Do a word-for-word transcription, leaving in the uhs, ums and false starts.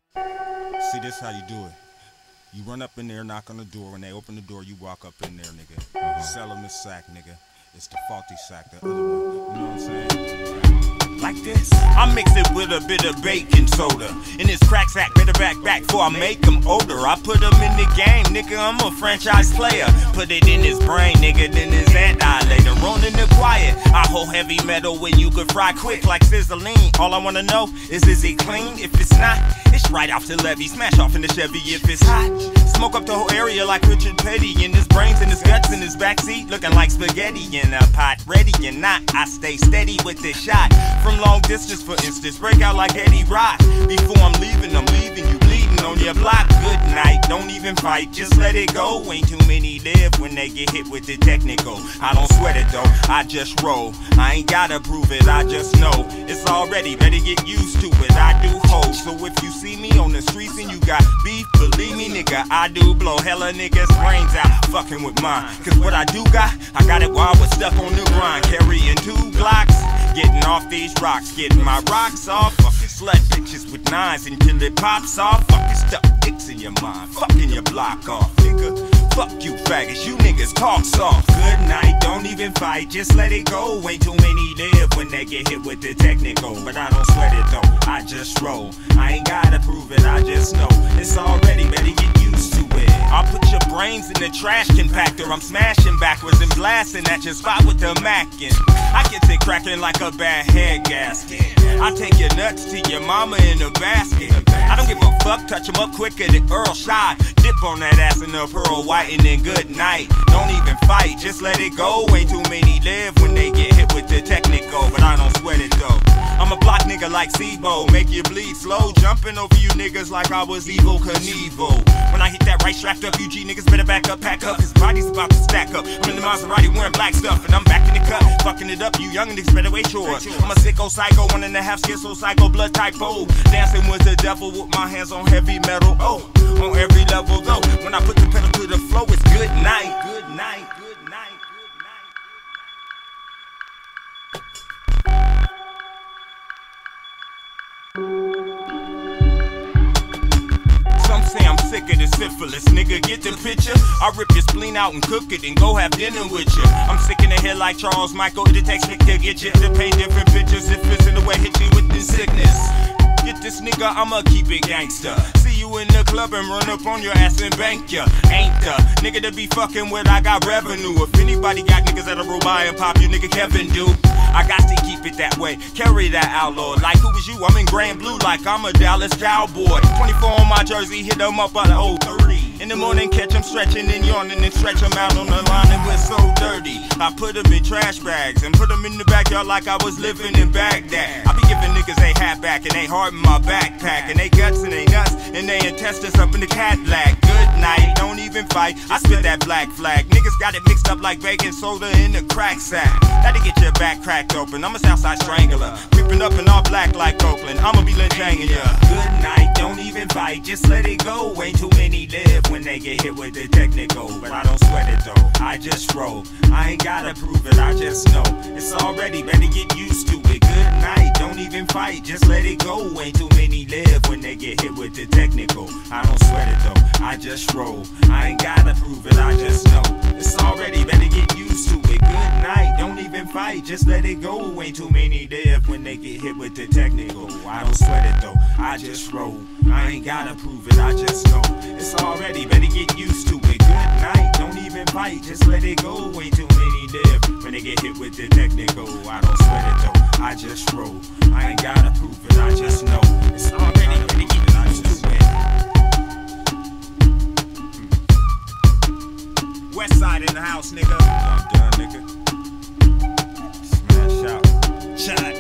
See, this how you do it. You run up in there, knock on the door. When they open the door, you walk up in there, nigga. Uh-huh. Sell them the sack, nigga. It's the faulty sack, the other one. You know what I'm saying? Like this, I mix it with a bit of baking soda. In this crack sack, better back back before I make them older. I put them in the game, nigga, I'm a franchise player. Put it in his brain, nigga, then his annihilator. Rolling the quiet, I hold heavy metal when you could fry quick like sizzling. All I wanna know is, is it clean? If it's not, it's right off the levee. Smash off in the Chevy if it's hot. Smoke up the whole area like Richard Petty. In his brains and his guts in his backseat, looking like spaghetti in a pot. Ready or not, I stay steady with this shot. From long distance, for instance, break out like Eddie Rock. Before I'm leaving, I'm leaving you bleeding on your block. Good night, don't even fight, just let it go. Ain't too many live when they get hit with the technical. I don't sweat it though, I just roll. I ain't gotta prove it, I just know it's already, better get used to it. I do hold, so if you see me on the streets and you got beef, believe me nigga, I do blow hella niggas brains out, fucking with mine. Cause what I do got, I got it while I was stuck on the grind. Carrying two Glocks, getting off these rocks, getting my rocks off. Fucking slut bitches with nines until it pops off. Fucking stuck dicks in your mind, fucking your block off, nigga. Fuck you faggots, you niggas talk soft. Good night, don't even fight, just let it go. Ain't too many live when they get hit with the technical. But I don't sweat it though, I just roll. I ain't gotta prove it, I just know it's already, better get used to it. I'll put your brains in the trash compactor. I'm smashing backwards and blasting at your spot with the Mackin. I get it cracking like a bad head gasket. I take your nuts to your mama in a basket. I don't give a fuck, touch them up quicker than Earl Shot. Dip on that ass in the pearl white and then good night. Don't even fight, just let it go. Ain't too many live when they get hit with the technical. But I don't sweat it though, I'm a block nigga like Sibo. Make you bleed slow, jumping over you niggas like I was Evel Knievel. When I hit that right strapped up, U G niggas better back up, pack up, cause body's about to stack up. I'm in the Maserati wearing black stuff and I'm back in the cut, fucking it up, you young niggas better wait yours. I'm a sicko psycho, one and a half schizo psycho, blood typo. Dancing with the devil with my hands on heavy metal, oh, on every level though. When I put the pedal to the flow, it's good night, good night, good night, good night. Some say I'm sick of the syphilis, nigga, get the picture? I rip your spleen out and cook it and go have dinner with you. I'm sick in the head like Charles Michael, it takes me to get you to paint different pictures. If it's in the way, hit you with the sickness. Get this nigga, I'ma keep it gangster. See you in the club and run up on your ass and bank ya. Ain't the nigga to be fucking with, I got revenue. If anybody got niggas that'll roll by and pop, you nigga Kevin do. I got to keep it that way, carry that outlaw. Like who is you? I'm in gray and blue like I'm a Dallas Cowboy. twenty-four on my jersey, hit them up by the old thirty. In the morning, catch them stretching and yawning and stretch them out on the line and we're so dirty. I put them in trash bags and put them in the backyard like I was living in Baghdad. I be giving niggas they hat back and they heart in my backpack and they guts and they nuts and they intestines up in the Cadillac. Good night, don't even fight, I spit that black flag. Niggas got it mixed up like baking soda in the crack sack. That'll get your back cracked open, I'm a Southside strangler. Creeping up in all black like Oakland, I'ma be lynching ya. Good night, don't even fight, just let it go. Ain't too many live when they get hit with the technical. But I don't sweat it though, I just roll. I ain't gotta prove it, I just know it's already, better get used to it. Good night, don't even fight, just let it go. Ain't too many live when they get hit with the technical. I don't sweat it though, I just roll. I ain't gotta prove it, I just know it's already, better get used to it. Good night, don't even fight, just let it go. Ain't too many live when they get hit with the technical. I don't sweat it though, I just roll. I ain't gotta prove it, I just know it's already, better get used to it. Good night, don't even fight, just let it go. Ain't too many live when they get hit with the technical. I don't sweat it though, I just roll. I ain't gotta prove it, I just know it's already, better get used to it. West side in the house, nigga. I'm done, nigga. Smash out. Shot.